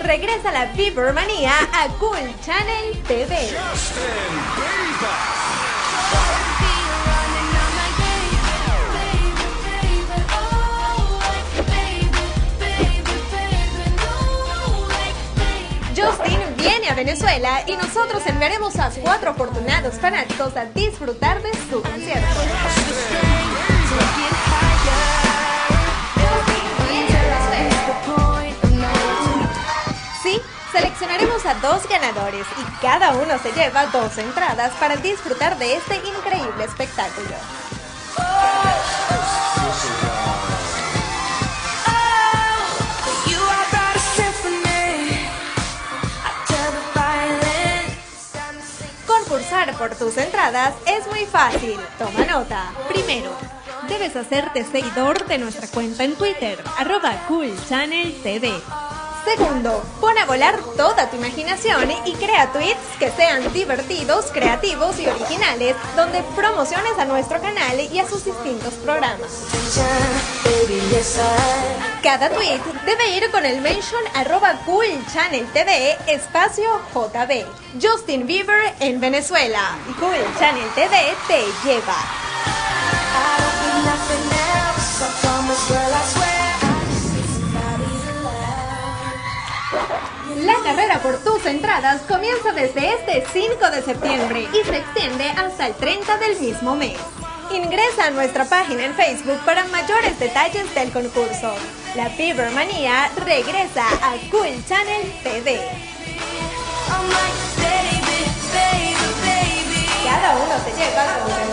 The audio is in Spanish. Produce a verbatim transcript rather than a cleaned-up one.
regresa la Bieber Manía a Cool Channel T V. Justin viene a Venezuela y nosotros enviaremos a cuatro afortunados fanáticos a disfrutar de su concierto. Sí, seleccionaremos a dos ganadores y cada uno se lleva dos entradas para disfrutar de este increíble espectáculo. Concursar por tus entradas es muy fácil. Toma nota. Primero, debes hacerte seguidor de nuestra cuenta en Twitter, arroba Cool Channel T V. Segundo, pon a volar toda tu imaginación y crea tweets que sean divertidos, creativos y originales, donde promociones a nuestro canal y a sus distintos programas. Cada tweet debe ir con el mention arroba Cool Channel T V espacio J B. Justin Bieber en Venezuela. Cool Channel T V te lleva. La carrera por tus entradas comienza desde este cinco de septiembre y se extiende hasta el treinta del mismo mes. Ingresa a nuestra página en Facebook para mayores detalles del concurso. La Bieber Manía regresa a Cool Channel T V. Cada uno se lleva su